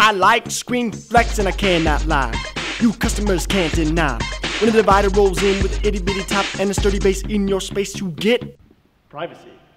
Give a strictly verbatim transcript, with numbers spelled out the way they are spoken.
I like Screenflex and I cannot lie. You customers can't deny. When a divider rolls in with an itty bitty top and a sturdy base in your space, you get privacy.